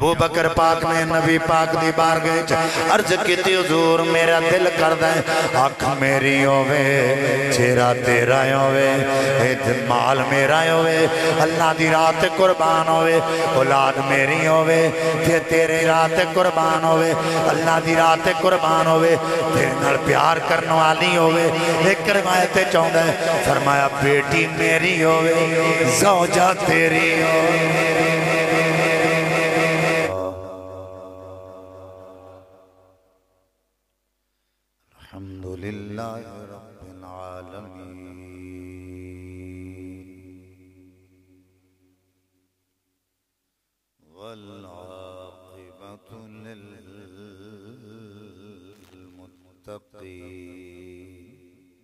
ابو بکر پاک نے نبی پاک دی بارگاہ عرض کیتی حضور میرا دل کردا ہے آنکھ میری ہووے چہرہ تیرا ہووے مال میرا ہووے اللہ دی راہ تے قربان ہووے اولاد میری ہووے تے تیرے راہ تے قربان ہووے اللہ دی راہ تے قربان ہووے تیرے نال پیار کرنے والی ہووے ایک روایت چاہندا ہے فرمایا بیٹی میری ہووے زوجہ تیری ہووے الحمدللہ رب العالمین والعاقبۃ للمتقین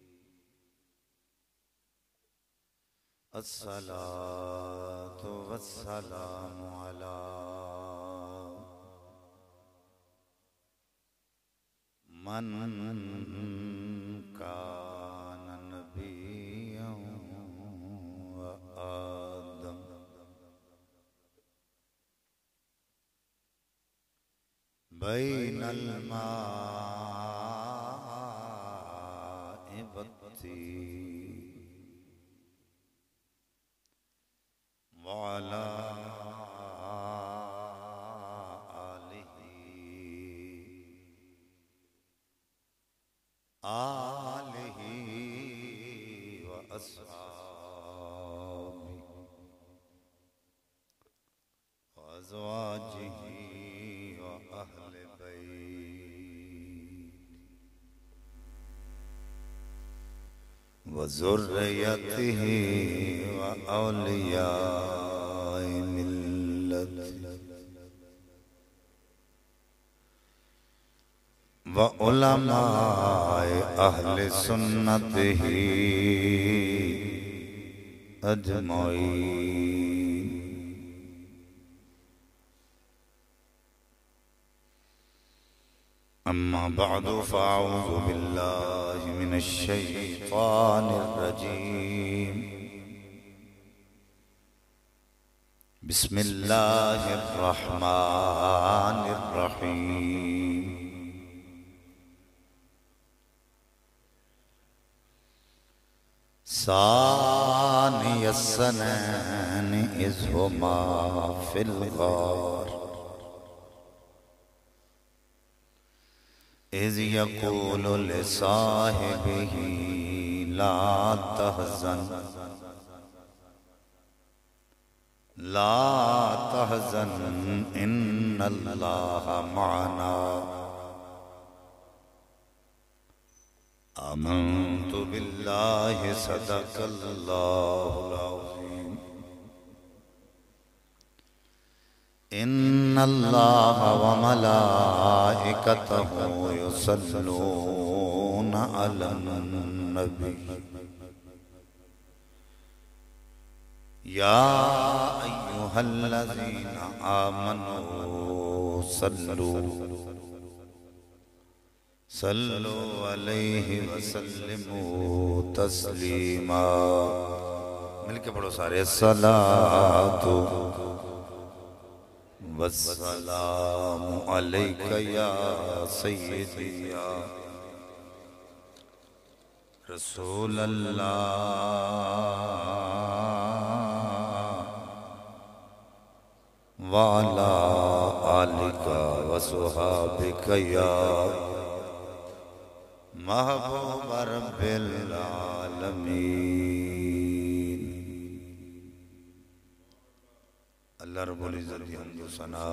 الصلاة والسلام علی من کان نبیا و آدم بین الماء والطین وعلی آلہ و اصحابہ و ازواجہ و اہل بیت و ذریتہ و اولیاء ملت وعلماء اہل سنت ہی اجمعین اما بعد فاعوذ باللہ من الشیطان الرجیم بسم اللہ الرحمن الرحیم ثانی السنین اذ ہما فی الغار اذ یقول لصاحبہ لا تحزن ان اللہ معنا آمنت باللہ صدق اللہ العظیم ان اللہ وملائکتہ یصلون علی النبی یا ایہا الذین آمنوا صلوا علیہ وسلموا تسلیما مل کے پڑھو سارے الصلاۃ والسلام علیک یا سیدی یا رسول اللہ وعلا آلک وصحابک یا محبوب رب العالمین اللہ رب العزت حمد و ثنا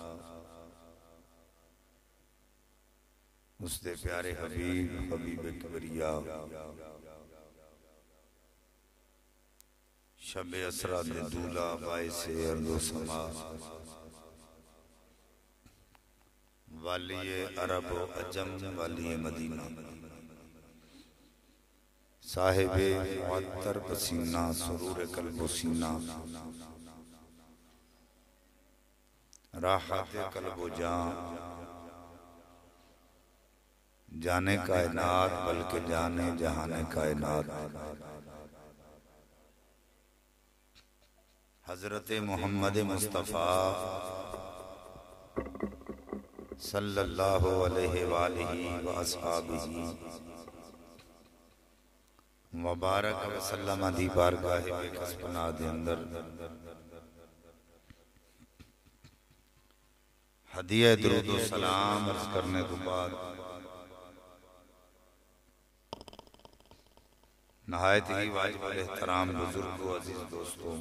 اس دے پیارے حبیب کبریا شب اسرا دے دولا باعث ارض و سما والی عرب و عجم والی مدینہ صاحب معطر پسینہ سرور قلب و سینہ راحت قلب و جان جانے کائنات بلکہ جانے جہانے کائنات حضرت محمد مصطفیٰ صلی اللہ علیہ وآلہ وآصحابہ مبارک وسلم دی بارگاہ بے کس پناہ دے اندر ہدیہ درود و سلام عرض کرنے کے بعد نہایت ہی واجب الاحترام بزرگ و عزیز دوستوں،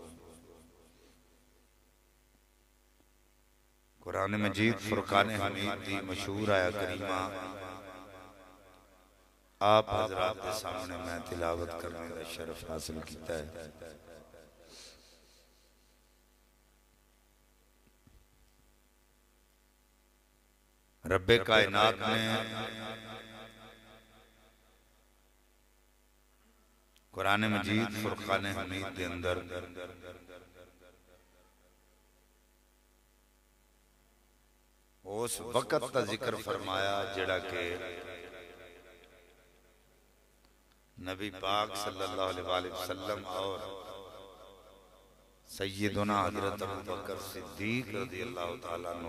قرآن مجید فرقان حمید دی مشہور آیا کریمہ آپ حضرات کے سامنے میں تلاوت کرنے کا شرف حاصل کیتا ہے۔ رب کائنات نے قرآن مجید فرقان حمید کے اندر اس وقت کا ذکر فرمایا جڑا کہ نبی پاک صلی اللہ علیہ وآلہ وسلم اور سیدنا حضرت ابو بکر صدیق رضی اللہ تعالیٰ عنہ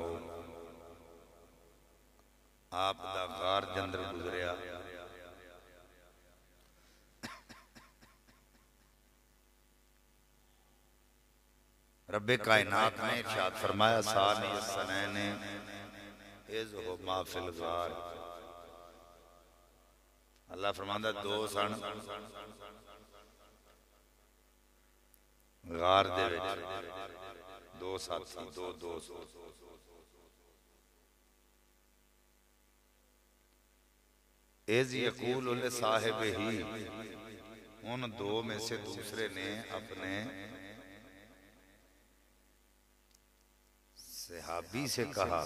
آپ دا غار جندر گزریا۔ رب کائنات نے ارشاد فرمایا ثانی السنین اذ ہما فی الغار، اللہ فرماندہ دو سن غار دے وچ، دو ساتھی دو دوست، اذ یقول لصاحب ہی، ان دو میں سے دوسرے نے اپنے صحابی سے کہا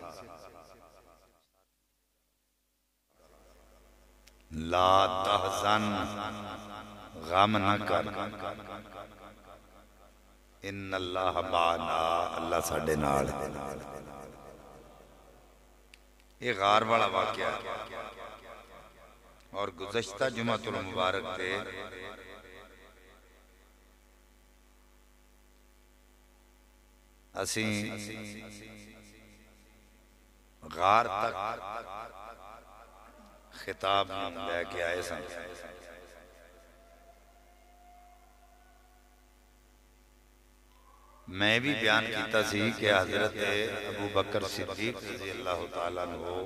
لا تحزن، غم نہ کر، ان اللہ معنا، اللہ ساڈے نال۔ یہ غار والا واقعہ ہے اور گزشتہ جمعۃ المبارک تھے اسیں غار تک خطاب لے کے آئے سن۔ میں بھی بیان کیتا سی کہ حضرت ابو بکر صدیق رضی اللہ تعالیٰ عنہ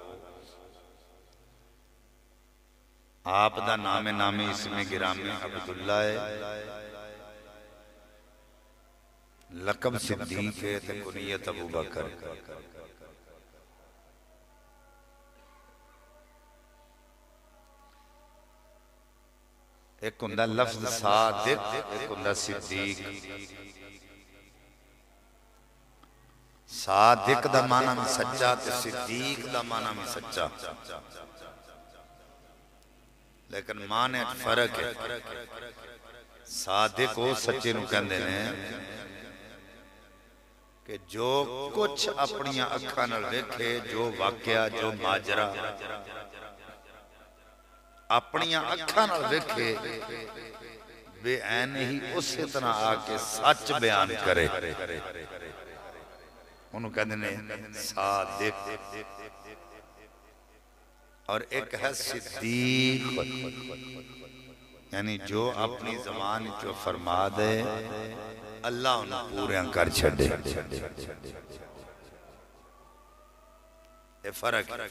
آپ دا نام نامی اسم گرامی عبداللہ ہے، لقب صدیق ہے تے کنیت ابو بکر۔ ایک ہندہ لفظ صادق، ایک ہندہ صدیق۔ صادق دا معنی میں سچا تے صدیق دا معنی میں سچا، لیکن معنی فرق ہے۔ صادق وہ سچے نو کہندے نے کہ جو کچھ اپنی اکھاں نال ویکھے، جو واقعہ، جو ماجرا اپنی اکھاں نال ویکھے بے عین ہی اسی طرح آ کے سچ بیان کرے، انہوں کہتے ہیں صادق۔ اور ایک ہے صدیق، یعنی جو اپنی زبان جو فرما دے اللہ انہوں پورے کر چھڑے۔ یہ فرق ہے۔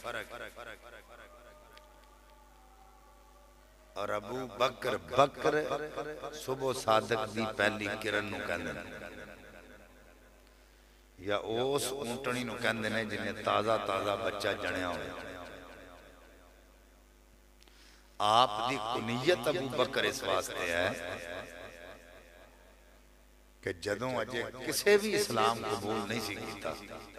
اور ابو بکر صبح صادق دی پہلی کرن نو کہندے یا اس اونٹنی نو کہندے نے جنہیں تازہ تازہ بچہ جنیا ہوئے۔ آپ دی کنیت ابو بکر اس واسطے ہے کہ جدوں اجے کسے بھی اسلام قبول نہیں سی کیتا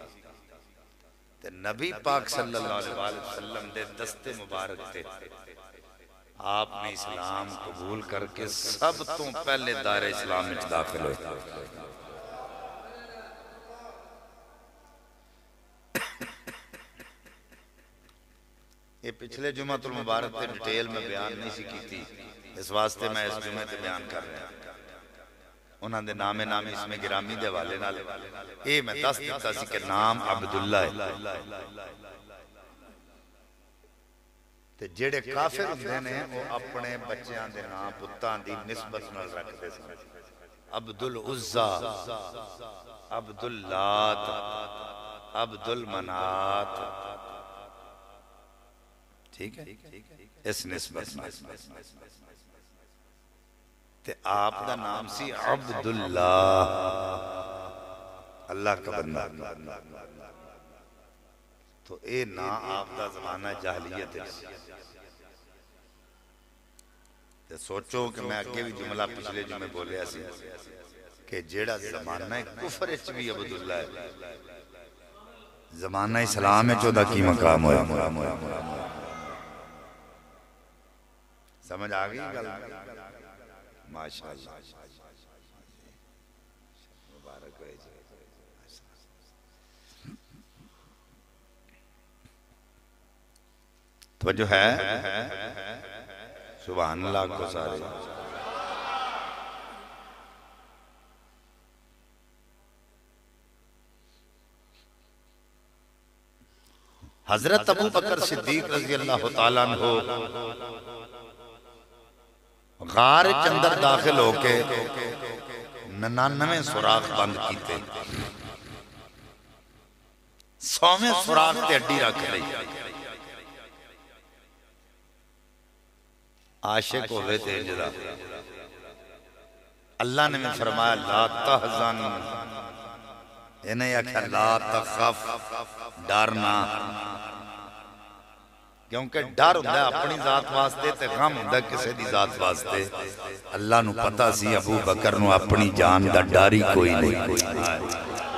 تے نبی پاک صلی اللہ علیہ وسلم دے دست مبارک تے آپ نے اسلام قبول کر کے سب تو پہلے دار اسلام میں داخل ہوئے۔ یہ پچھلے جمعہ المبارک تے ڈیٹیل میں بیان نہیں سی کی تھی، اس واسطے میں اس جمعہ تے بیان کر رہا ہوں۔ انہاں دے نام اسم گرامی دے والے نال اے میں دس دیتا سی کہ نام عبداللہ ہے تے جڑے کافر ہوندے نے وہ اپنے بچیاں دے نام پتاں دی نسبت نال رکھدے سن عبدالعزا عبداللات عبدالمنات ٹھیک ہے اس نسبت تے آپ دا نام سی عبداللہ اللہ کا بندہ تو اے نا آپ دا زمانہ جاہلیت ہے تے سوچو کہ میں آگے بھی جملہ پچھلے جمعے بولے ایسی کہ جیڑا زمانہ کفر اچ بھی عبداللہ ہے زمانہ اسلام ہے چودہ کی مقام ہویا سمجھ آگئی گل ماشاءاللہ مبارک ہوئے جی تو جو ہے سبحان اللہ کو سارے حضرت ابو بکر صدیق رضی اللہ تعالیٰ عنہ غار چندر داخل ہو کے 99 سوراخ بند کیتے 100ویں سوراخ تے اڈی رکھ لئی عاشق ہوئے تھے جدا اللہ نے میں فرمایا لا تحزن انہیں یا کہ لا تخف ڈرنا کیونکہ ڈر ہوندہ ہے اپنی ذات واسطے تے غم ہوندہ ہے کسے دی ذات واسطے اللہ نو پتا سی ابو بکر نو اپنی جان دا ڈاری کوئی نہیں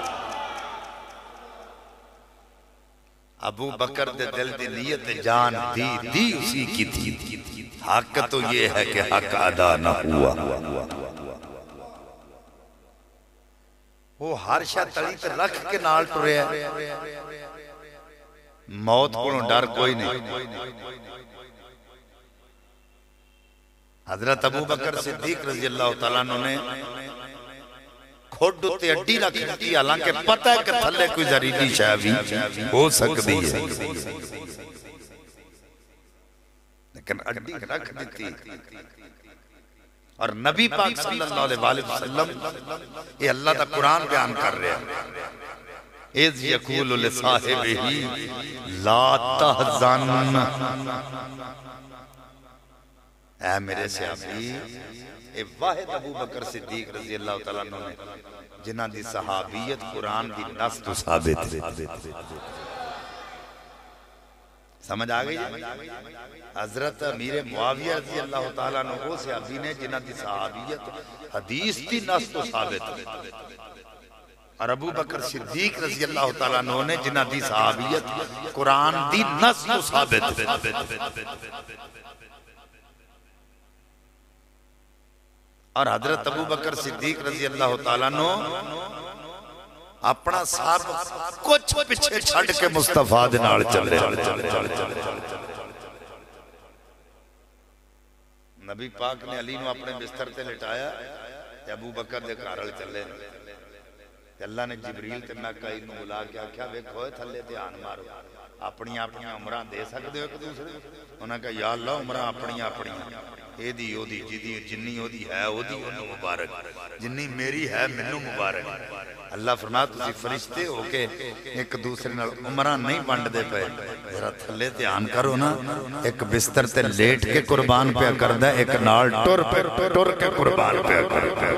ابو بکر دے دل دی نیت جان دی اسی کی تھی حق تو یہ ہے کہ حق ادا نہ ہوا وہ ہر شاہ تلی تے رکھ کے نال ٹرے ہے موت کو ڈر کوئی نہیں حضرت ابو بکر صدیق رضی اللہ تعالیٰ نے کھوڑ تے اڈی رکھ دیتی حالانکہ پتہ ہے کہ تھلے کوئی زہریلی شے بھی ہو سکتی ہے لیکن اڈی رکھ دیتی اور نبی پاک صلی اللہ علیہ وسلم یہ اللہ تا قرآن بیان کر رہے ہیں اِذْ يَقُولُ لِصَاحِبِهِ لَا تَحْزَنْ اے میرے صحابی اے واحد ابو بکر صدیق رضی اللہ تعالیٰ نے جنہ دی صحابیت قرآن دی نص تو ثابت سمجھ آگئی حضرت امیر معاویہ رضی اللہ تعالیٰ نے وہ صحابی نے جنہ دی صحابیت حدیث دی نص تو ثابت اور ابو بکر صدیق رضی اللہ تعالیٰ نے جنہ دی صحابیت قرآن دی نص تو ثابت اور حضرت ابو بکر صدیق رضی اللہ تعالیٰ نے اپنا صاحب کچھ پچھے چھڑ کے مصطفیٰ دنال چلے نبی پاک نے علی نو اپنے بستر تے لٹایا تے ابو بکر دے کارل چلے تے اللہ نے جبریل تے میکائیل نو بلا کے کیا ویکھو تھلے تے آن مارو اپنی عمرہ دے سکتے ہو ایک دوسرے انہوں نے کہا یا اللہ عمرہ اپنی اے دی او دی جدی جنی او دی ہے او دی انہوں مبارک جنی میری ہے منو مبارک اللہ فرمایا تسی فرشتے ہو کے ایک دوسرے نال عمرہ نہیں بانڈ دے پے ذرا تھلے دھیان کرو نا ایک بستر تے لیٹ کے قربان پہ کردہ ایک نال ٹور کے قربان پہ کردہ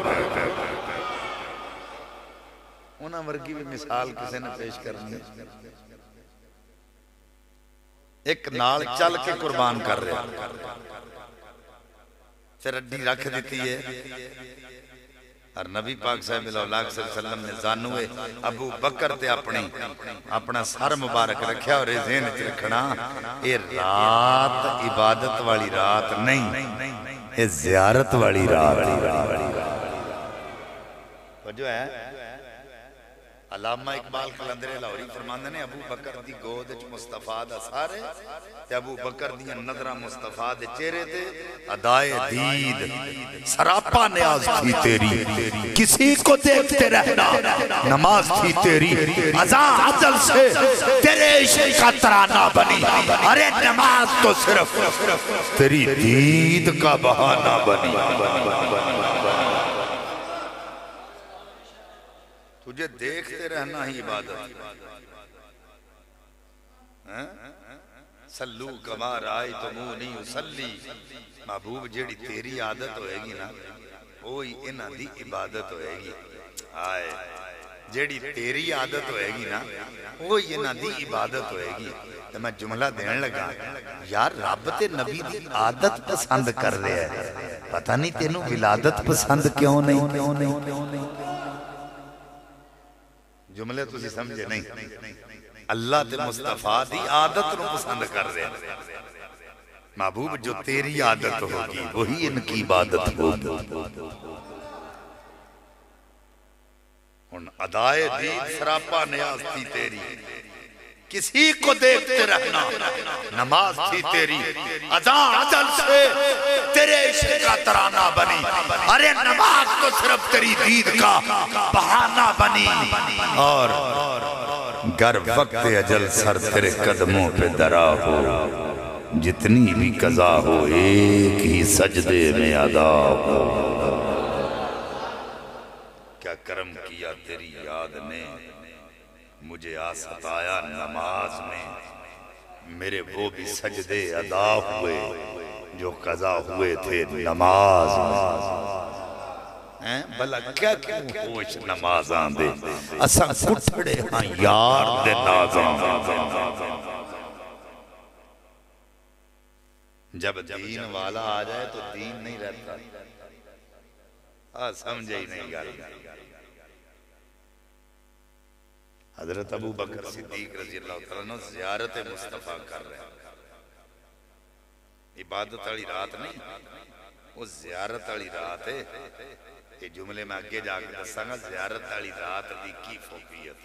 انہاں ورگی بھی مثال کسے نے پیش کرنی ایک نال چل کے قربان کر رہے پھر اڈی رکھ دیتی ہے اور نبی پاک صاحب اللہ علیہ وسلم نے زانوے ابو بکر تے اپنا سر مبارک رکھیا اور ذہن وچ رکھنا اے رات عبادت والی رات نہیں اے زیارت والی رات وہ جو ہے علامہ اقبال قلندر لاہوری فرماندے نے ابو بکر دی گود وچ مصطفیٰ دا سارے تے ابو بکر دی نظراں مصطفیٰ دے چہرے تے ادائے دید سراپا نیاز تھی تیری کسی کو دیکھتے رہنا نماز تھی تیری ازاں عدل سے تیرے عشق کا ترانہ بنی ارے نماز تو صرف تیری دید کا بہانہ بنی تجھے دیکھتے رہنا ہی عبادت سلو کما رائی تمونی اسلی محبوب جیڑی تیری عادت ہوئے گی نا وہی انہ دی عبادت ہوئے گی آئے جیڑی تیری عادت ہوئے گی نا وہی انہ دی عبادت ہوئے گی تو میں جملہ دینے لگا یار رب تے نبی دی عادت پسند کر رہے ہیں پتہ نہیں تینوں ولادت پسند کیوں نہیں جملے تو سمجھے نہیں اللہ تے مصطفیٰ دی عادت رو پسند کر رہے ہیں محبوب جو تیری عادت ہوگی وہی ان کی عبادت ہوگی ان ادائے دید سراپا نیاز تھی تیری کسی کو دیکھتے رہنا نماز تھی تیری ازاں عدل سے تیرے عشق کا ترانہ بنی ارے نماز تو صرف تیری دید کا بہانہ بنی اور گر وقت اجل سر تیرے قدموں پہ درا ہو جتنی بھی قضا ہو ایک ہی سجدے میں ادا ہو کیا کرم کیا تیری یاد نے مجھے ستایا نماز میں میرے وہ بھی سجدے ادا ہوئے جو قضا ہوئے تھے نماز میں بھلا کیا کیوں ہوش نماز آندے اساں کٹھڑے ہاں یار دے نازاں جب دین والا آ جائے تو دین نہیں رہتا سمجھے ہی نہیں گا حضرت ابو بکر صدیق رضی اللہ تعالیٰ زیارت مصطفیٰ کر رہے ہیں عبادت والی رات نہیں وہ زیارت والی رات ہے یہ جملے میں آگے جا کے دساں گا زیارت والی رات دی کی فوقیت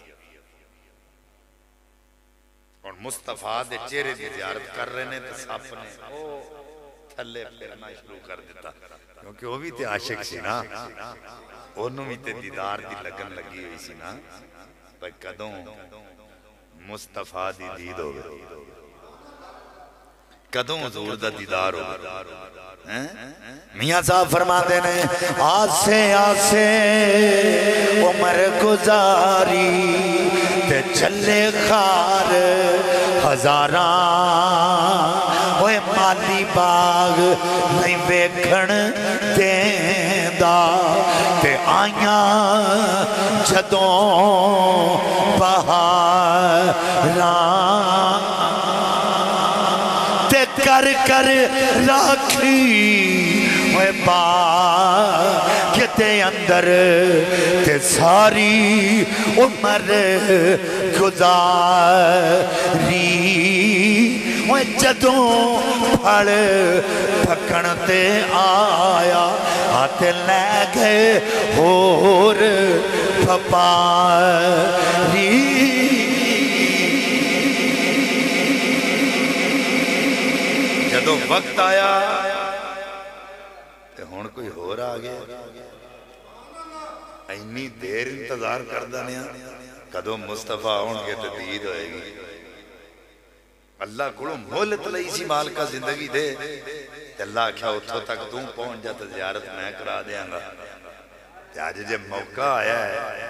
اور مصطفیٰ دے چہرے دی زیارت کر رہے ہیں تو سب نے تھلے پھرنا شروع کر دیتا کیونکہ وہ بھی تے عاشق سی نا انہوں بھی تے دیدار دی لگن لگی ہوئی سی نا پر کدوں مصطفیٰ دی دید ہو گئی کدوں حضور دا دیدار ہو گئی میاں صاحب فرماتے ہیں آسے آسے عمر گزاری تے چلے خار ہزاراں ہوئے مالی باغ نہیں ویکھن دیندہ تے آئیاں جدوں بہاراں تے کر کر راکھی ہوئے باغ تے اندر تے ساری عمر گزاری وہ جدوں پھڑ پھکن تے آیا آتے لے گئے اور پھپاری جدوں وقت آیا تے ہون کوئی ہور آگیا اینی دیر انتظار کردہ نیا کدوں مصطفیٰ ہون کے تدید ہوئے گی اللہ کو مہلت لئی سی مال کا زندگی دے اللہ کیا اتھو تک تم پہنچ جاتا زیارت میں کرا دیا گا آج جب موقع آیا ہے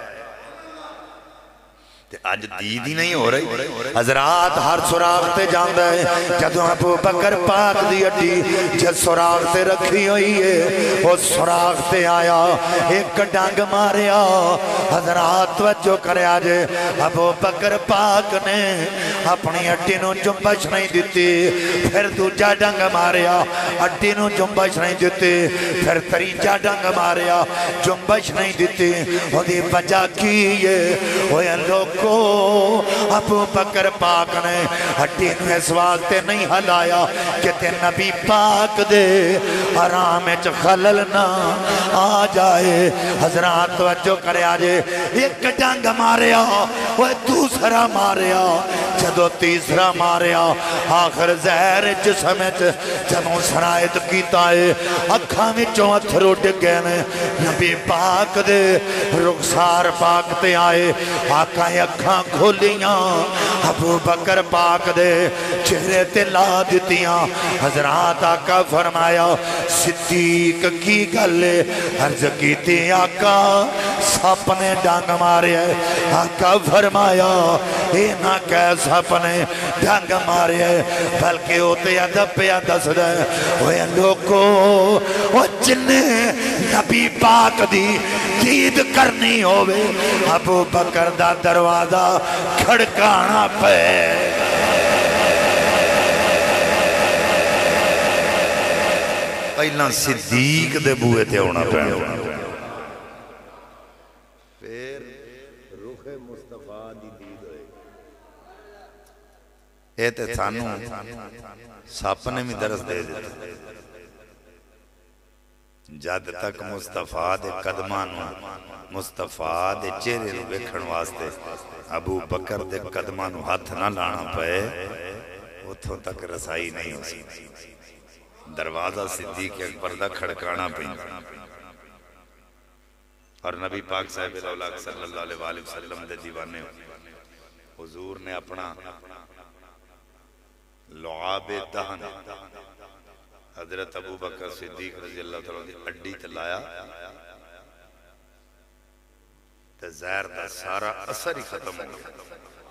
آج دید ہی نہیں ہو رہی حضرات ہر سراغ تے جاندہ ہے جدو ابو بکر پاک دی اٹھی جد سراغ تے رکھی ہوئی ہے وہ سراغ تے آیا ایک ڈانگ ماریا حضرات توجہ کرے آجے ابو بکر پاک نے اپنی اٹھی نو جنبش نہیں دیتی پھر دوجہ ڈانگ ماریا اٹھی نو جنبش نہیں دیتی پھر تریجہ ڈانگ ماریا جنبش نہیں دیتی وہ دی وجہ کی ہے وہ لوگ لوگو ابو بکر پاک نے ہڈی نو اس واسطے نہیں ہلایا کہ تے نبی پاک دے حرام وچ خلل نہ آ جائے حضرات توجہ کرے آجے ایک ڈنگ ماریا وہ دوسرا ماریا جدو تیسرا ماریا آخر زہر جسم جنوں سرائد کیتا ہے اکھاں وچوں اتھرو ڈگے نے نبی پاک دے رخسار پاک تے آئے آقا اکھاں کھولیاں ابو بکر پاک دے چہرے تے لا دیتیاں حضرات آقا فرمایا صدیق کی گلے عرض کیتی آقا سپ نے ڈانگ مارے آقا فرمایا اے نہ کہہ سپ نے ڈانگ مارے بلکہ ہوتے ادب پہ دس دے وہ لوگو وہ جننے نبی پاک دی دید کرنی ہوئے ابو بکر دا دروازہ کھڑکانا پہ پہلا صدیق دے بوئے تھے ہونا پہنے پھر روح مصطفیٰ دی دید ہوئے اے تے تھانو ساپنے میں درس دے دیتے جد تک مصطفیٰ دے قدمانو مصطفیٰ دے چہرے رو بیکھن واسطے ابو بکر دے قدمانو ہاتھ نہ لانا پئے اتھوں تک رسائی نہیں ہو سکتی دروازہ صدیق اکبر دا کھڑکانا پہن اور نبی پاک صاحب الاولاق صلی اللہ علیہ وآلہ وسلم دے دیوانے حضور نے اپنا لعاب دہن حضرت ابو بکر صدیق رضی اللہ تعالیٰ دی اڈی تلایا تے زہر دا سارا اثر ہی ختم ہو گیا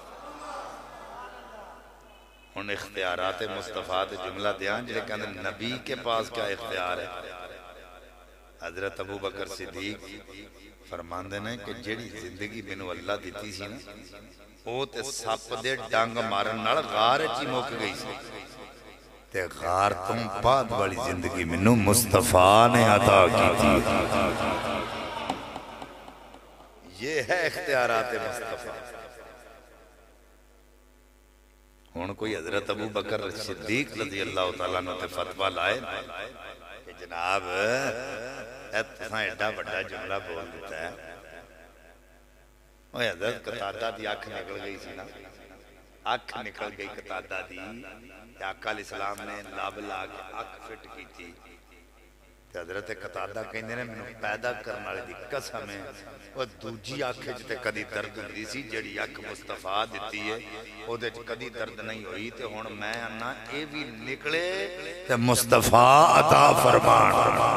ان اختیارات مصطفیٰ دے جملہ دیان جنہیں کہنے نبی کے پاس کیا اختیار ہے حضرت ابو بکر صدیق فرماندے نے کہ جیڑی زندگی بینو اللہ دیتی سی نا او تے سپ دے ڈانگ مارن نال غار چی موک گئی سی تے غار تم بعد والی زندگی منو مصطفیٰ نے عطا کی تھی یہ ہے اختیارات مصطفیٰ ہون کوئی حضرت ابو بکر صدیق رضی اللہ تعالیٰ نے فتوہ لائے کہ جناب اتنا ایڈا بڑا جملہ بول دیتا ہے وہ حضرت قطادہ دی آنکھ نکل گئی سی نا آنکھ نکل گئی قطادہ دی آقا علیہ السلام نے لاب لا کے آنکھ فٹ کی تھی حضرت قطادہ کہنے نے میں پیدا کرنا لی دی قسم ہے وہ دوجی آنکھ جتے کدی درد ہوئی سی جڑی آنکھ مصطفیٰ دیتی ہے وہ دے کدی درد نہیں ہوئی تے ہون میں انہا اے بھی نکلے تے مصطفیٰ عطا فرمان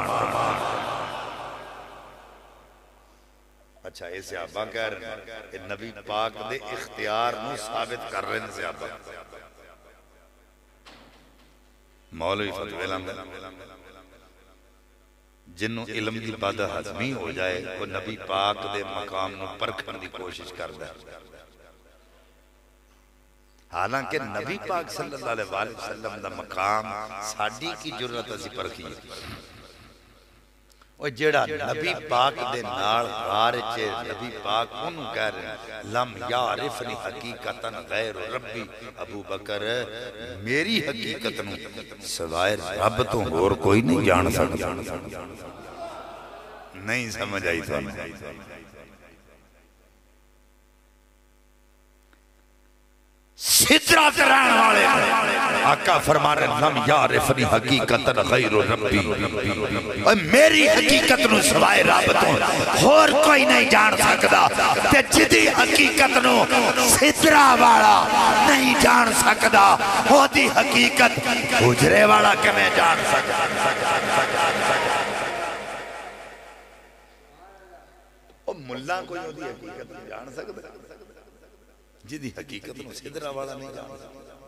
اچھا اے صحابہ کہہ رہے ہیں کہ نبی پاک دے اختیار نو ثابت کر رہے ہیں صحابہ مولوی فتوی لندے جنہوں علم دی بادہ حضمی ہو جائے وہ نبی پاک دے مقام نو پرکھن دی کوشش کر دے حالانکہ نبی پاک صلی اللہ علیہ وآلہ وسلم دا مقام ساڑی کی جرت اسی پرکھی ہے وہ جیڑا نبی پاک دے نال غارچے نبی پاک انہوں کہہ رہے ہیں لم یعرفنی حقیقتاً غیر ربی ابو بکر میری حقیقت نو سوائے رب تو اور کوئی نہیں جان سکتا نہیں سمجھ آئی تھا سدرات رہن والے آقا فرما رہے لم یعرفنی حقیقتاً غیر ربی اور میری حقیقت نو سوائے رب تو اور کوئی نہیں جان سکتا تے جدی حقیقت نو سدرہ والا نہیں جان سکتا وہ دی حقیقت حجرے والا کمیں جان سکتا اور ملہ کوئی وہ دی حقیقت نہیں جان سکتا جدی حقیقت میں صدرہ والا نہیں جانا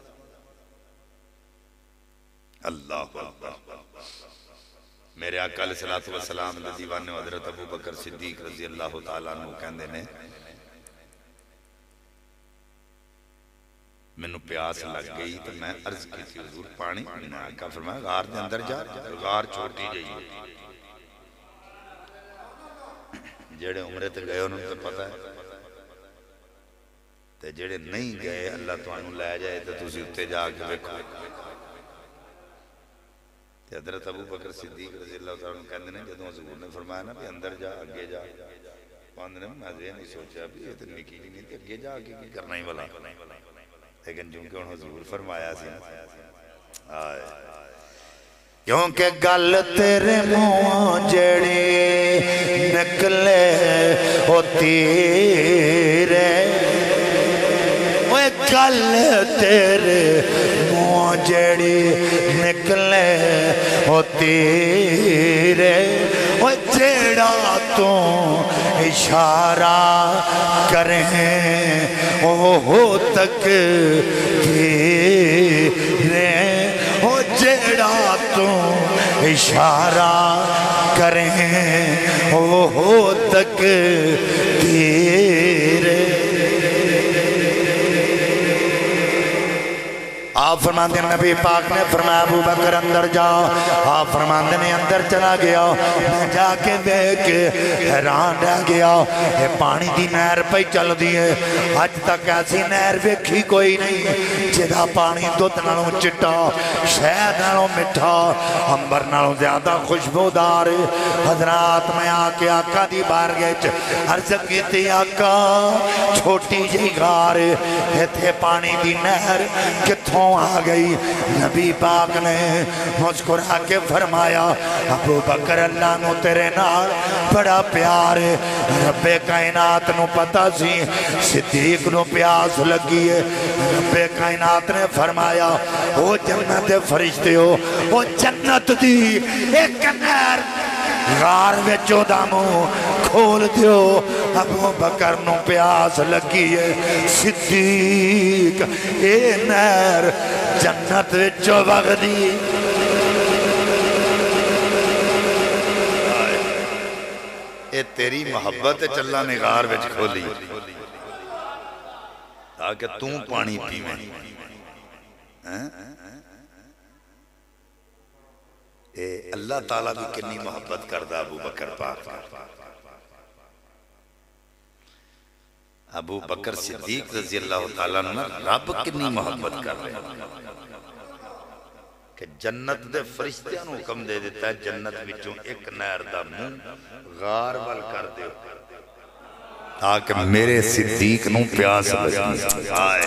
اللہ اکبر میرے آقا علیہ السلام دے دیوانے حضرت ابو بکر صدیق رضی اللہ تعالیٰ عنہ کہندے نے میں نو پیاس لگ گئی تو میں عرض کی تھی حضور پانی میں نے آقا فرمایا غار دے اندر جا غار چھوٹی جائیے جیڑے عمرے تے گئے انہوں نے پتہ ہے تے جڑے نہیں گئے اللہ تو انہوں لے جائے تو تسی اتے جا کے ویکھو تے حضرت ابو بکر صدیق رضی اللہ تعالیٰ عنہ کہندے ہیں جدوں حضور نے فرمایا نا بھی اندر جا اگے جا پاندے نے میں نہیں سوچا بھی یہ تو نکی نہیں تے اگے جا کے کی کرنا ہی والا لیکن چونکہ انہوں حضور فرمایا سی کیونکہ گل تیرے منہ جڑی نکلے ہوتی رے گل تیرے منہ جڑی نکلے ہوتی رے جیڑا تو اشارہ کریں وہ تک رے جیڑا تو اشارہ کریں وہ تک رے آپ فرماندے نبی پاک نے فرمایا ابو بکر اندر جاؤ آپ فرماندے نے اندر چلا گیا میں جا کے دیکھ کے حیران رہ گیا یہ پانی دی نہر پہ چل دیئے آج تک ایسی نہر ویکھی کوئی نہیں جدا پانی دودھ نالوں چٹا شہد نالوں مٹھا امبر نالوں زیادہ خوشبودار حضرات میں آکے آقا دی بارگاہ عرض کی تھی آقا چھوٹی جی غار تھے پانی دی نہر کتھوں آ گئی نبی پاک نے مسکرا کے فرمایا ابو بکر اللہ نو تیرے نال بڑا پیار ہے رب کائنات نو پتا سی صدیق نو پیاس لگی ہے رب کائنات نے فرمایا او جنت فرشتے ہو او جنت دی ایک نہر غار وچو دامو کھول دیو ابو بکر نو پیاس لگی ہے صدیق اے نہر جنت وچو وغدی اے تیری محبت چلا نے غار وچ کھولی تاکہ توں پانی پیویں اے اللہ تعالیٰ بھی کنی محبت کردہ ابو بکر پاک ابو بکر صدیق رضی اللہ تعالیٰ نے رب کنی محبت کر رہے ہیں کہ جنت دے فرشتیاں نو حکم دے دیتا ہے جنت وچوں ایک نہر دا منہ غار وال کر دے تاکہ میرے صدیق نو پیاس لگی آئے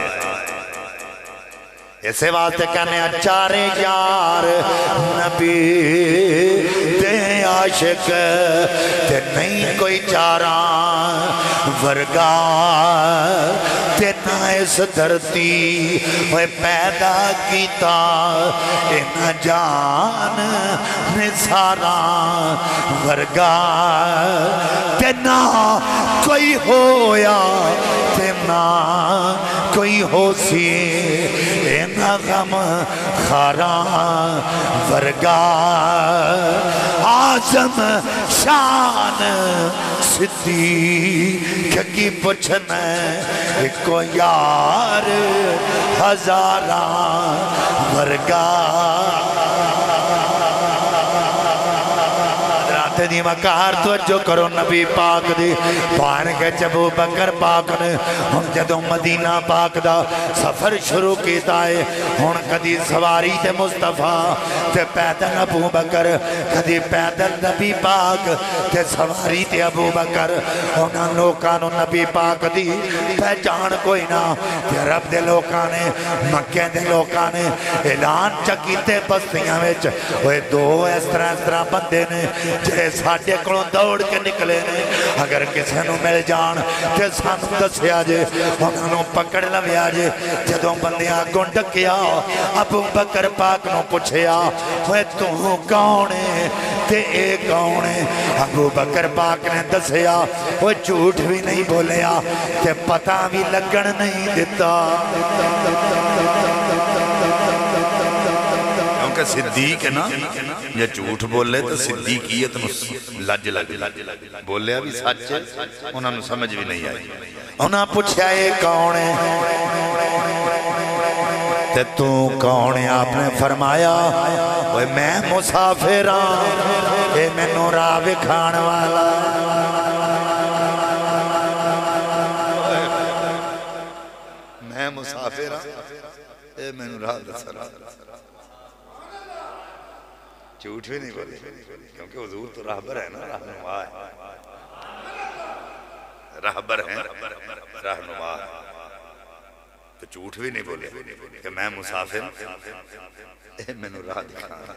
اسے واسطے کہنے اچارے یار نبی دے عاشق تے نہیں کوئی چارہ ورگا تے نہ اس دھرتی ہوئے پیدا کیتا اے نہ جان نثارا ورگا تے نہ کوئی ہویا تے نہ کوئی ہو سی اے نہ غم خاران ورگا آزم شان صدیق کی پچھنے کو یار ہزاران ورگا دی مکار توجہ کرو نبی پاک دی پان کے ابو بکر پاک نے ہم جدوں مدینہ پاک دا سفر شروع کیتا ہے ہن کدی سواری تے مصطفیٰ تے پیدل ابو بکر کدی پیدل نبی پاک تے سواری تے ابو بکر انہاں لوکاں نو نبی پاک دی پہچان کوئی نہ تے رب دے لوکاں نے مکے دے لوکاں نے اعلان چکیتے بستیاں وچ اوے دو اس طرح بندے نے جے ساڑھے کلوں دوڑ کے نکلے نے اگر کسے نو مل جان تے سانو دسیا جے انہوں نو پکڑ لویا جے جدوں بندیاں گنڈ کیا ابو بکر پاک نو پوچھیا ہوئے تو کونے تے اے کونے ابو بکر پاک نے دسیا وہ جھوٹ بھی نہیں بولیا تے پتہ بھی لگن نہیں دیتا کیونکہ صدیق ہے نا یہ جھوٹ بولے تو صدیقیت لج لگ بولیا بھی سچ ہے انہوں نے سمجھ بھی نہیں آئی انہاں پوچھا یہ کون ہے تے تو کون ہے آپ نے فرمایا وہ میں مسافران اے میں نورا بکھان والا میں مسافر ہاں اے مینوں راہ دسنا جھوٹ بھی نہیں بولے کیونکہ حضور تو راہبر ہے نا رہنما ہے راہبر ہیں رہنما تو جھوٹ بھی نہیں بولے کہ میں مسافر اے مینوں راہ دکھانا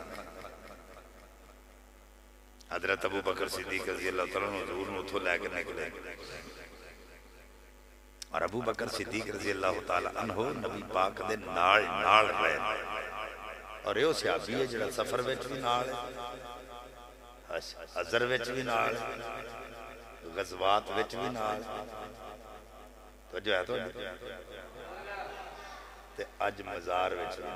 حضرت ابو بکر صدیق رضی اللہ تعالیٰ عنہ حضور نے اتھو لے کے نکلے اور ابو بکر صدیق رضی اللہ تعالیٰ عنہ نبی پاک دے نال رہے اور یہ صحابی ہے جڑا سفر وچ بھی نال ہے حضر وچ بھی نال ہے غزوات وچ بھی نال تو جو ہے تو تے اج مزار وچ بھی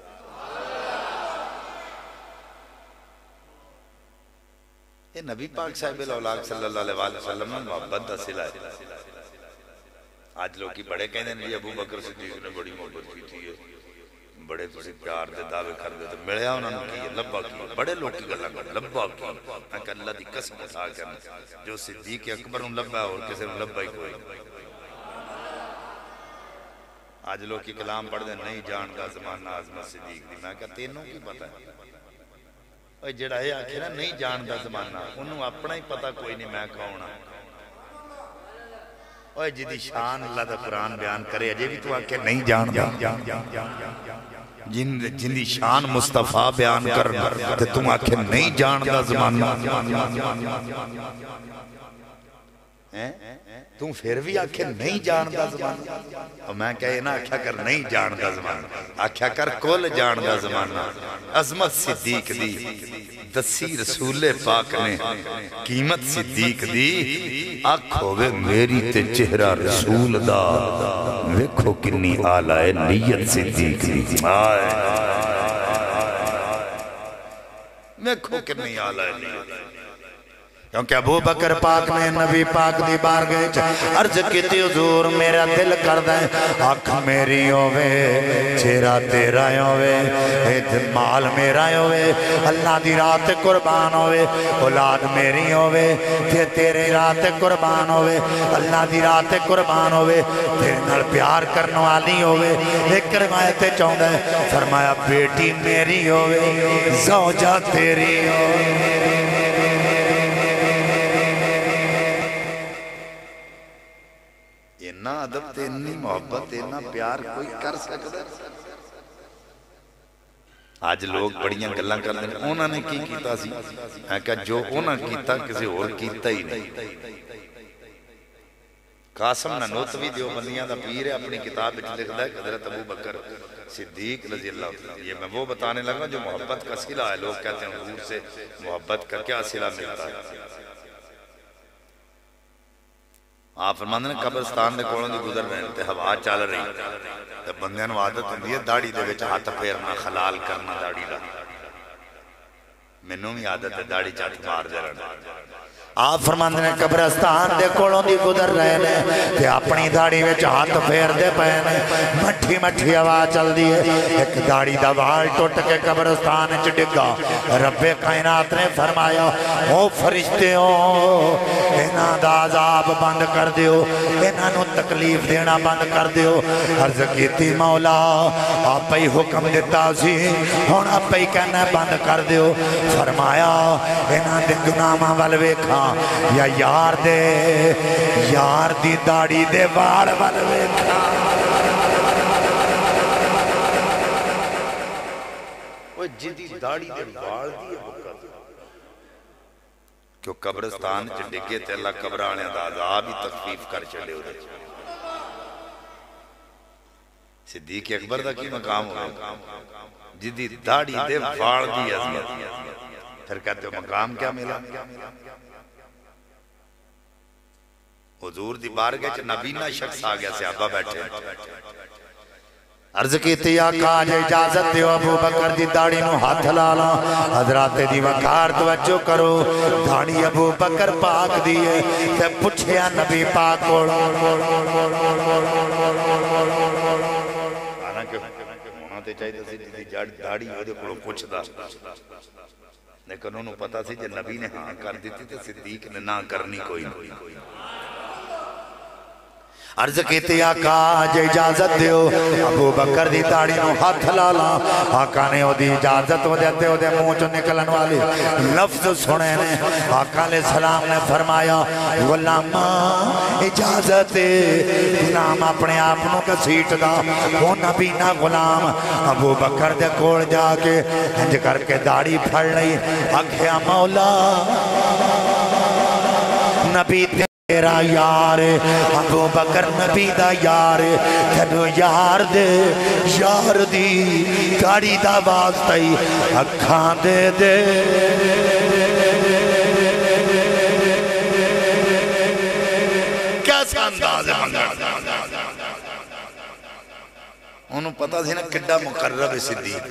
یہ نبی پاک صاحب الاولاق صلی اللہ علیہ وسلم نے محبت دا صلہ ہے آج لوگ کی بڑے کہنے ہیں ابو بکر صدیق نے بڑی محبت کی تھی بڑے تسی پیار دے دعوے کر دے تو ملیا انہوں نے کی لبا کی بڑے لوگ کی گلہ کر لبا کی میں کہ اللہ دی قسم اٹھا کرنا جو صدیق اکبر ان لبا ہے اور کسے ان لبا ہی کوئی آج لوگ کی کلام پڑھ دے نہیں جان دا زمانہ عظمت صدیق دی میں کہ تینوں کی پتہ ہے اور جڑا ہے آخرہ نہیں جان دا زمانہ انہوں اپنا ہی پتہ کوئی نہیں میں کھاؤنا اور جدی شان اللہ دا قرآن بیان کرے اجے بھی تو آکے نہیں جان دا جن دی شان مصطفیٰ بیان کر تے تم آکے نہیں جان دا زمانہ تم پھر بھی آکھے نہیں جان دا زمانہ اور میں کہے نا آکھا کر نہیں جان دا زمانہ آکھا کر کل جان دا زمانہ عظمت صدیق دی دسی رسول پاک نے قیمت صدیق دی آنکھ ہوئے میری تے چہرہ رسول دا ویکھو کنی آلائے نیت صدیق دی ویکھو کنی آلائے نیت کیونکہ ابو بکر پاک نے نبی پاک دی بارگاہ چ عرض کیتی حضور میرا دل کردا ہے اکھ میری ہووے چہرہ تیرا ہووے مال میرا ہووے اللہ دی راہ تے قربان ہووے اولاد میری ہووے تے تیرے راہ تے قربان ہووے اللہ دی راہ تے قربان ہووے تیرے نال پیار کرن والی ہووے ایک روایت چاہندا ہے فرمایا بیٹی میری ہووے زوجہ تیری ہووے اتنا عدب تے اتنی محبت اتنا پیار کوئی کر سکتا آج لوگ بڑیاں گلاں کر دیں انہوں نے کی کیتا سی میں کہا جو انہوں نے کیتا کسی اور کیتا ہی نہیں قاسم ننوتوی دیوبندیاں دا پیر ہے اپنی کتاب لکھتا ہے حضرت ابو بکر صدیق رضی اللہ عنہ یہ میں وہ بتانے لگا جو محبت کا صلہ ہے لوگ کہتے ہیں حضور سے محبت کا کیا صلہ ملتا ہے آپ فرماندے نے قبرستان دے کولوں دی گزر رہے تے ہوا چل رہی تے بندیاں نوں عادت ہوندی ہے داڑھی دے وچ ہاتھ پھیرنا خلال کرنا داڑھی دا مینوں بھی عادت ہے داڑھی چ ہاتھ مار دے رہنا آپ فرماندے نے قبرستان دے کولوں دی گزر رہے نے تے اپنی داڑھی وچ ہاتھ پھیر دے پئے نے مٹھی مٹھی آواز چل دی ہے ایک داڑھی دا وال ٹوٹ کے قبرستان وچ ڈگا رب کائنات نے فرمایا او فرشتےو انہاں دا عذاب بند کر دیو انہاں نوں تکلیف دینا بند کر دیو عرض کیتی مولا آپ ہی حکم دیتا سی ہن آپ ہی کہنا بند کر دیو فرمایا انہاں دے گناہاں ول ویکھاں یا یار دی داڑھی دے وال ول ویکھاں وہ جدی داڑھی دے وال دی کیوں قبرستان چ ڈگے تے اللہ قبرانے دا عذاب ہی تخفیف کر چلے ہو رہے صدیق اکبر دا کی مقام ہوئے جدی داڑھی دے وال دی عظمت پھر کہتے ہو مقام کیا ملا حضور دی بارگاہ چ نبینا شخص آ گیا صحابہ بیٹھے عرض کیتی آقا جے اجازت دیو ابو بکر دی داڑھی نو ہاتھ لالا حضرات دی وقار توجہ کرو داڑھی ابو بکر پاک دیئے تے پچھیا نبی پاک حالانکہ ہونا تے چاہیے سی جی داڑھی ہو دے کلو پچھ دا لیکن انہوں پتا سی جے نبی نے ہاں کر دیتی تے صدیق نے نہ کرنی کوئی نہیں عرض کیتی آقا جے اجازت دیو ابو بکر دی داڑھی نو ہاتھ لالا آقا نے او دی اجازت ہو دیتے ہو دے منہ چو نکلن والی لفظ سنے نے آقا علیہ السلام نے فرمایا غلام اجازت غلام اپنے آپنوں کا سیٹ دا وہ نبی نہ غلام ابو بکر دے کوڑ جا کے ہنج کر کے داڑھی پھڑ لئی آکھیا مولا نبی تیرا یار ابو بکر نبی دا یار تینو یار دے یار دی داڑھی دا واسطے اکھاں دے دے کیسا انداز ہے انہوں پتا تھی نا کڈا مقرب صدیق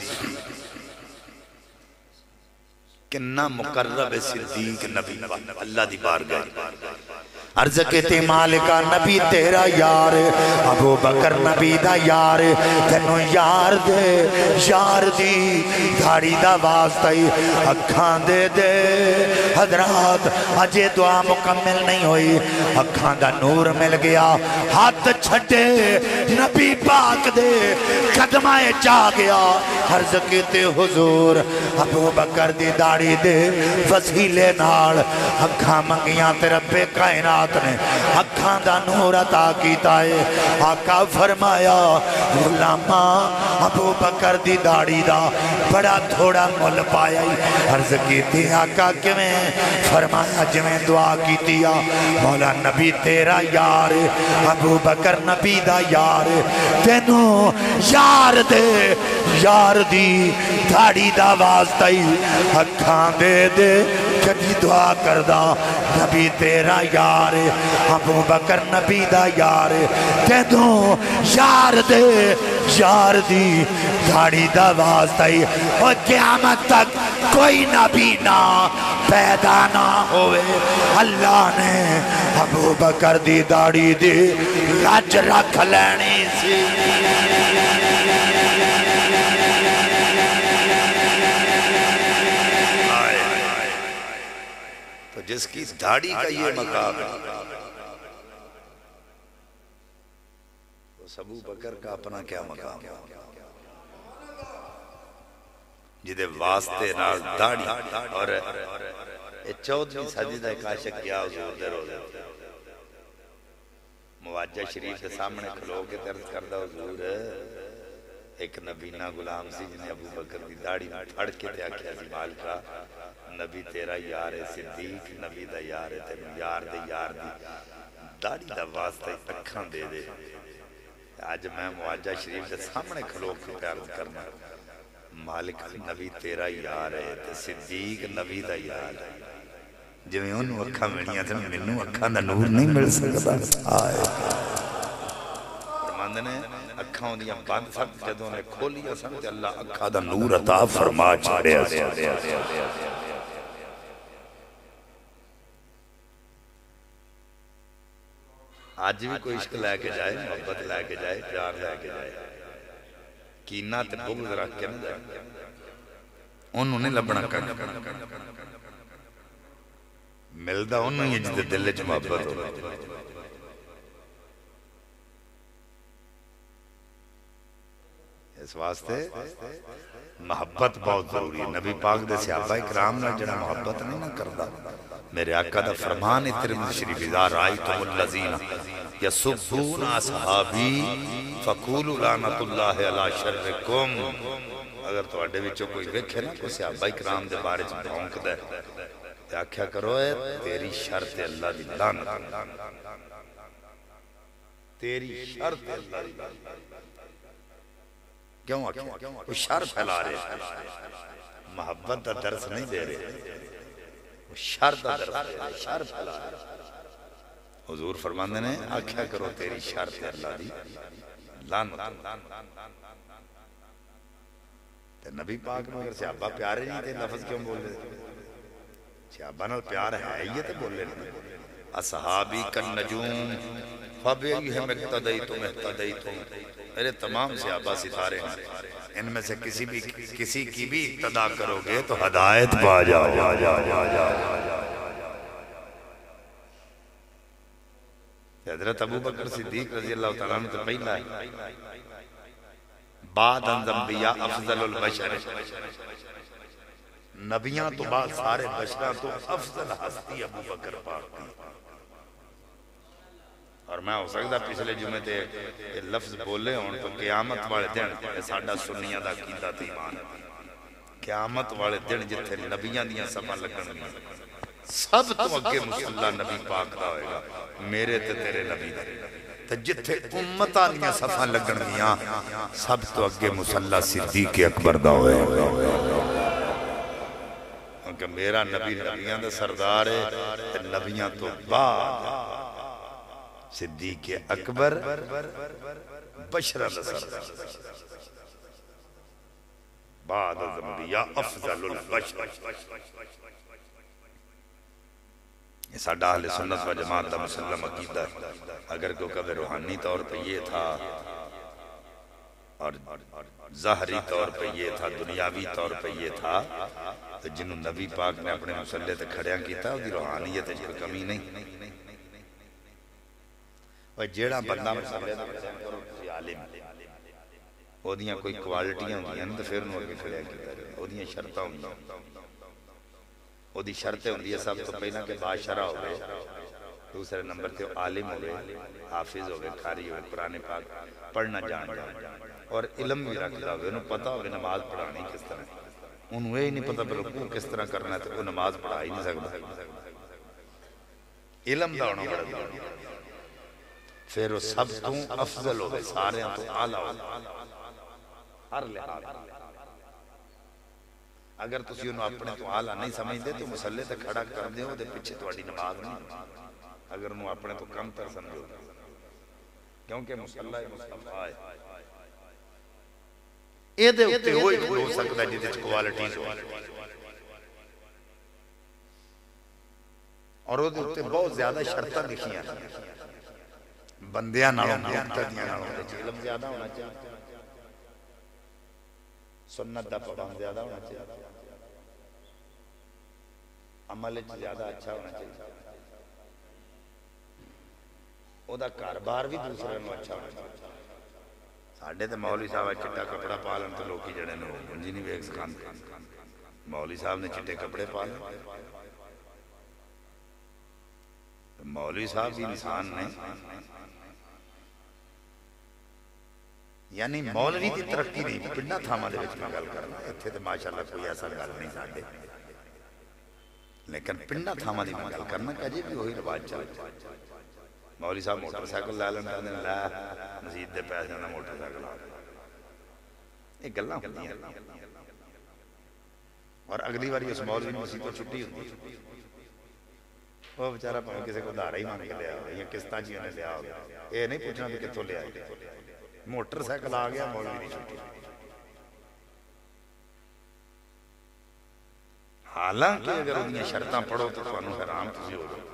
کنہ مقرب صدیق نبی اللہ دی بارگاہ عرض کیتے مالکہ نبی تیرا یار ابو بکر نبی دا یار تینو یار دے یار دی دھاڑی دا واسطے اکھاں دے دے حضرات اجے دعا مکمل نہیں ہوئی اکھاں دا نور مل گیا ہاتھ چھٹے نبی پاک دے قدمہ چا گیا عرض کیتے حضور ابو بکر دی داڑھی دے وسیلے نال اکھاں منگیاں تے رب کائنات نے اکھاں دا نور عطا کیتا ہے آقا فرمایا غلاما ابو بکر دی داڑھی دا بڑا تھوڑا مل پایا عرض کیتی آقا کیویں فرمایا جویں دعا کیتی مولا نبی تیرا یار ابو بکر نبی دا یار تینوں یار دے یار دی داڑھی دا واسطے اکھاں دے دے کبھی دعا کردہ نبی تیرا یار ابو بکر نبی دا یار تینوں یار دے یار دی داڑھی دا واسطے اور قیامت تک کوئی نبی نہ پیدا نہ ہوئے اللہ نے ابو بکر دی داڑھی دی لج رکھ لینی سی جس کی داڑھی کا یہ مقام ہے ابو بکر کا اپنا کیا مقام ہے جدے واسطے نال داڑھی اور 14ویں صدی دا ایک عاشق کیا حضور دے روزے مواجہ شریف کے سامنے کھلو کے درد کردہ حضور ایک نبینا غلام سی جنہیں ابو بکر دی داڑھی پھڑ کے تے آکھیا سی مالکہ نبی تیرا یار ہے صدیق نبی دا یار ہے تینو یار دے یار دی داڑھی دا واسطہ اکھاں دے دے آج میں مواجہ شریف کے سامنے کھلو کے پیار کرنا مالک نبی تیرا یار ہے تے صدیق نبی دا یار ہے جویں انہوں اکھاں ملیاں تھے منوں اکھاں دا نور نہیں مل سکتا آئے فرماندے نے اکھاں دیاں بند سب جدوں نے کھولیا سمجھے اللہ اکھاں دا نور عطا فرما چھڑے آج بھی کوئی عشق لے کے جائے محبت لے کے جائے پیار لے کے جائے کینہ تے بغض رکھ کے نہ جائے انہوں نے لبنا کر ملدہ انہوں یہ جدے دل چ محبت ہو اس واسطے محبت بہت ضروری ہے نبی پاک دے صحابہ اکرام نے جنہاں محبت نہیں نہ کردہ میرے آقا دا فرمان ترمذی شریف اذا رأیتم الذین یسبون اصحابی فقولوا لعنۃ اللہ علی شرکم اگر تو اڈے وچوں کوئی ویکھے نا کوئی صحابہ اکرام دے بارے چ بھونکدا ہے تے آکھیا کرو اے تیری شرط اللہ دی لعنت تیری شرط اللہ دی کیوں آکھیا کوئی شر پھیلا رہے محبت دا درس نہیں دے رہے شر دا درس دے رہے شر پھیلا رہے حضور فرماندے نے آکھیا کرو تیری شرط اللہ دی لعنت تے نبی پاک میں اگر صحابہ پیارے نہیں تھے لفظ کیوں بول رہے صحابہ نال پیار ہے یہ تے بول رہے اصحابی کالنجوم فبئیہم اقتدیتم اہتدیتم میرے تمام صحابہ ستارے ہیں ان میں سے کسی کی بھی اقتدا کرو گے تو ہدایت پا جاؤ حضرت ابو بکر صدیق رضی اللہ تعالیٰ عنہ تو پہلا ہے بعد انبیاء افضل البشر نبیاں تو بعد سارے بشراں تو افضل ہستی ابو بکر پاک دی اور میں ہو سکتا پچھلے جمعے تے لفظ بولے ہوں تو قیامت والے دن ساڈا سنیاں دا عقیدہ تے ایمان ہے قیامت والے دن جتھے نبیاں دیاں صفاں لگن گیاں سب تو اگے مصلی نبی پاک دا ہوئے گا میرے تے تیرے نبی دا تے جتھے امتاں دیاں صفاں لگن گیاں سب تو اگے مصلی صدیق اکبر دا ہوئے گا کیونکہ میرا نبی نبیاں دا سردار ہے تے نبیاں تو بعد صدیق اکبر بشرا دا سردار بعد الانبیاء افضل البشر یہ ساڈا اہل سنت و جماعت دا مسلم عقیدہ ہے اگر کوئی کبھی روحانی طور پہ یہ تھا اور ظاہری طور پہ یہ تھا دنیاوی طور پہ یہ تھا تو جنہوں نبی پاک نے اپنے مسلح تے کھڑیاں کیتا وہ دی روحانیت کوئی کمی نہیں اور جیڑا بندہ مسلح تے کھڑیاں کرو کسی عالم وہ دیاں کوئی کوالٹیاں ہوندیاں تو پھر انہوں اگے کھڑیاں کیتا رہے وہ دیاں شرطاں ہوندیاں وہ دی شرطیں ہوندیاں سب تو پہلا کہ باشرہ ہوئے دوسرے نمبر تے عالم ہوئے حافظ ہوئے قاری ہوئے قرآن پاک پڑھنا جان اور علم بھی رکھتا ہوئے انہوں پتہ ہوئے نماز پڑھانی کس طرح انہوں یہ نہیں پتہ پر رکوع کس طرح کرنا ہے تو وہ نماز پڑھا ہی نہیں سکتا علم دا ہونا پڑھتا پھر وہ سب تو افضل ہوئے سارے ہیں تو اعلیٰ ہوئے ہر لحاظ اگر تسی انہوں اپنے تو اعلیٰ نہیں سمجھ دے تو مسلح تے کھڑا کر دے ہو دے پیچھے تو اڈی نماز نہیں اگر انہوں اپنے تو کم تر سمجھو کیونکہ مسلح مصطفیٰ ہے اے دے اتے ہوئی ہو سکتا ہے جیدے کوالٹیز ہو اور وہ دے اتے بہت زیادہ شرطہ دکھیاں بندیاں نالوں مقتدیاں نالوں علم زیادہ ہونا چاہیے سنت دا پابند زیادہ ہونا چاہیے عمل زیادہ اچھا ہونا چاہیے او دا کاربار بھی دوسرے نو اچھا ہونا چاہیے ساڑھے تے مولوی صاحب چٹا کپڑا پالن تو لوکی جڑے نو انجی نہیں بیک سکان مولوی صاحب نے چٹے کپڑے پالن مولوی صاحب بھی انسان نہیں یعنی مولوی دی ترقی نہیں پنڈا تھاما دے وچ میں گل کرنا اتھے تے ماشاءاللہ کوئی ایسا گل نہیں ساڑھے لیکن پنڈا تھاما دی میں گل کرنا کجے بھی وہی رواج چلتا مولوی صاحب موٹر سائیکل لے لیں کہنے لے مزید دے پیسے نہ موٹر سائیکل آ یہ گلاں ہوتی ہیں اور اگلی باری اس مولوی مسیح کو چھٹی ہوتی وہ بچارہ پہنے کسی کو دارہ ہی مانگ لیا ہو یا کس طرح جیوں نے لیا ہو یہ نہیں پوچھنا بھی کتوں لیا ہے موٹر سائیکل آ گیا مولوی نہیں چھٹی حالانکہ اگر انہیں شرطاں پڑھو تو انہوں حرام تسی ہو گئے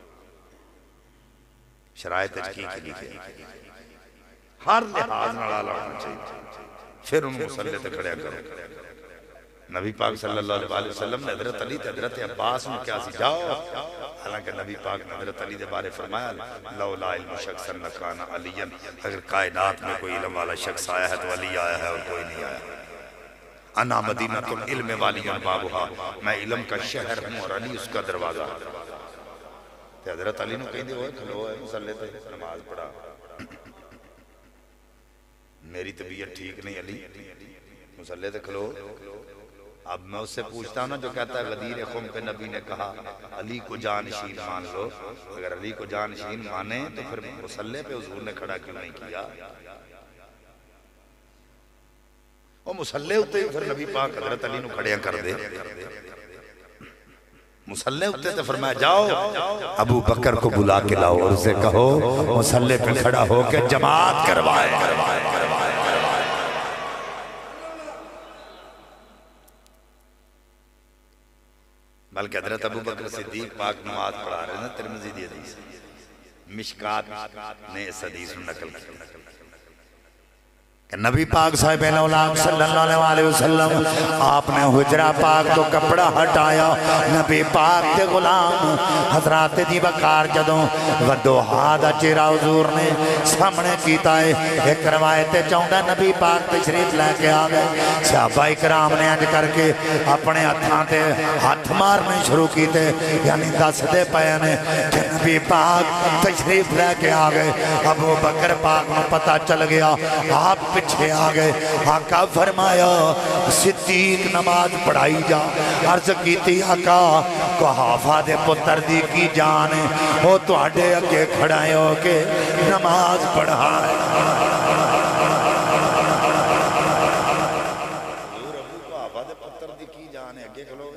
شرائط تحقیق لکھے ہر لحاظ نڑالا ہونا چاہیے پھر انہوں مسلح تے کھڑیا کرو نبی پاک صلی اللہ علیہ وسلم نے حضرت علی تے حضرت عباس میں کیا سی جاؤ حالانکہ نبی پاک نے حضرت علی دے بارے فرمایا لولا علم شخصا لکانا علیا اگر کائنات میں کوئی علم والا شخص آیا ہے تو علی آیا ہے اور کوئی نہیں آیا انا مدینہ العلم والی بابہا میں علم کا شہر ہوں اور علی اس کا دروازہ تے حضرت علی نے کہیں دے ہوئے کھلو ہے مسلح تے نماز پڑھا میری طبیعت ٹھیک نہیں علی مسلح تے کھلو اب میں اس سے پوچھتا ہوں نا جو کہتا ہے غدیر خم پہ نبی نے کہا علی کو جانشین مان لو اگر علی کو جانشین مانے تو پھر مسلح پہ حضور نے کھڑا کیوں نہیں کیا وہ مسلح ہوتے ہی پھر نبی پاک حضرت علی نو کھڑیاں کر دے مسلح ہوتے تو فرمایا جاؤ ابو بکر کو بلا کے لاؤ اور اسے کہو مسلح پہ کھڑا ہو کے جماعت کروائے بلکہ حضرت ابو بکر صدیق پاک نماز پڑھا رہے ہیں ترمذی دی حدیث مشکات نے اس حدیث میں نقل کی نبی پاک صاحب الاولاق صلی اللہ علیہ وسلم آپ نے حجرہ پاک تو کپڑا ہٹایا، نبی پاک تے غلام حضرات دی بکار جدوں ودوہا دا چہرہ حضور نے سامنے کیتا ہے۔ ایک روایت چاہتا نبی پاک تشریف لے کے آگئے، صحابہ اکرام نے انج کر کے اپنے ہتھاں تے ہاتھ مارنے شروع کیتے، یعنی دس دے پئے نے کہ نبی پاک تشریف لے کے آگئے۔ ابو بکر پاک میں پتہ چل گیا، آپ پیچھے آگئے، آقا فرمایا صدیق نماز پڑھائی جا۔ عرض کیتی آقا قحافہ دے پتر دی کی جان ہے، وہ تو اڈے اگے کھڑائے ہو کے نماز پڑھائے۔ حضور ابو قحافہ دے پتر دی کی جان ہے، اگے کھلو گے؟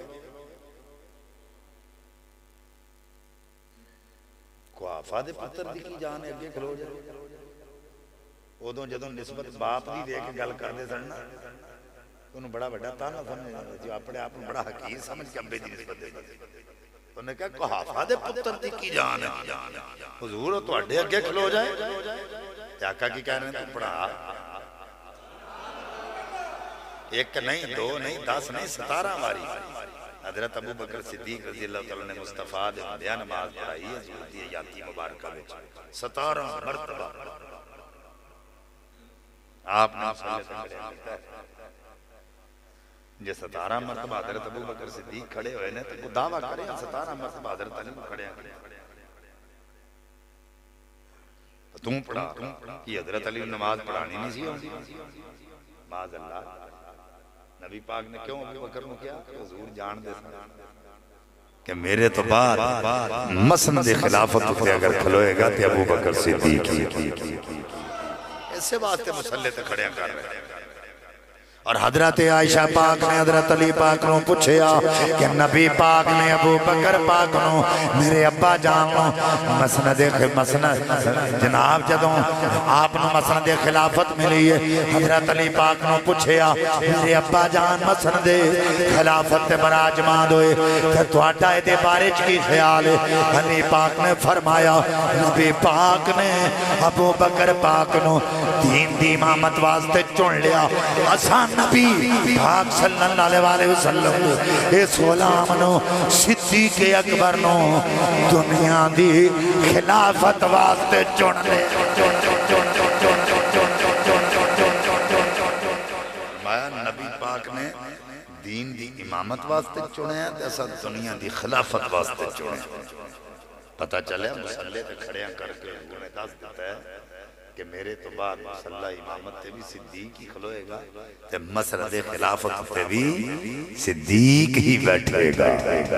قحافہ دے پتر دی کی جان ہے، اگے کھلو جائے۔ ادوں جدوں نسبت باپ دی دے کے گل کردے سن نا، انہوں بڑا بڑا تانا سمجھ جو اپنے آپ نے بڑا حقیر سمجھ کے ابے دی نسبت دے انہوں نے کہا قحافہ دے پتر دی کی جان ہے، حضور تو اڈے اگے کھلو جائے۔ آقا کی کہہ رہے ہیں تو پڑھا، ایک نہیں، دو نہیں، 10 نہیں، 17 باری حضرت ابو بکر صدیق رضی اللہ تعالیٰ نے مصطفیٰ دے بندیاں نماز پڑھائی ہے حضور دی یاتی مبارکہ میں 17 مرتبہ آپ نے صلی اللہ علیہ وسلم جے 17 مرتبہ حضرت ابو بکر صدیق کھڑے ہوئے نے تو دعویٰ کریں 17 مرتبہ حضرت علی کھڑے ہیں، تم پڑھا کہ حضرت علی نماز پڑھانی نہیں سی ہوندی؟ معاذ اللہ، نبی پاک نے کیوں ابو بکر نے کیا کہ حضور جان دے کہ میرے تو بعد مسند خلافت تے اگر کھلوئے گا تے ابو بکر صدیق ایسے واسطے مسلح تے کھڑے کر رہے ہیں۔ اور حضرت عائشہ پاک نے حضرت علی پاک نو پوچھیا کہ نبی پاک نے ابو بکر پاک نو میرے ابا جان نو مسند جناب جدوں آپ نو مسند خلافت ملی ہے، حضرت علی پاک نو پوچھیا میرے ابا جان مسند خلافت تے براجمان ہوئے کہ تواڈا اے دے بارے چ کی خیال ہے؟ علی پاک نے فرمایا نبی پاک نے ابو بکر پاک نو دین دی امامت واسطے چن لیا، آسان نبی پاک صلی اللہ علیہ وسلم اس غلام نو صدیق اکبر نو دنیا دی خلافت واسطے چن لے۔ فرمایا نبی پاک نے دین دی امامت واسطے چنے ہیں ایسا دنیا دی خلافت واسطے چنے ہیں۔ پتہ چلے مسلح تے کھڑیاں کر کے انہیں دس دیتا ہے کہ میرے تو بعد مسلح امامت تے بھی صدیق ہی کھلوئے گا تے مسرد خلافت تے بھی صدیق ہی بیٹھے گا۔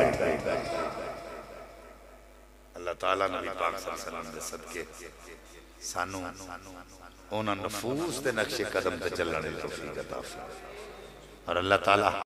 اللہ تعالیٰ نبی پاک صلی اللہ علیہ وسلم دے صدقے سانو اونا نفوس تے نقش قدم تے چلنے توفیق عطا فرمائے اور اللہ تعالیٰ